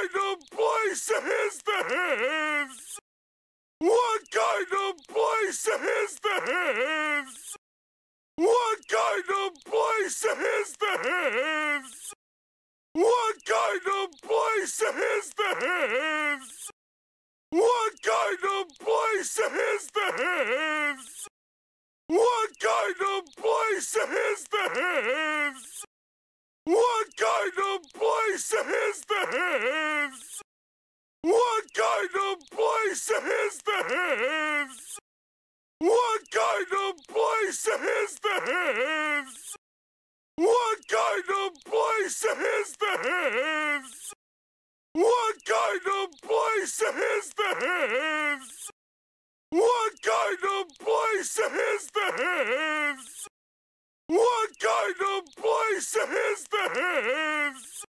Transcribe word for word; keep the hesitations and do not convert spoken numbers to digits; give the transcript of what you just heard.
kind of place is this? What kind of place is this? What kind of place is this? What kind of place is this? What kind of place is this? What kind of place is this? What kind of place is this? What kind of place is this? What kind of place is this? What kind of place is this? What kind of place is this? What kind of place is this? What kind of place is this?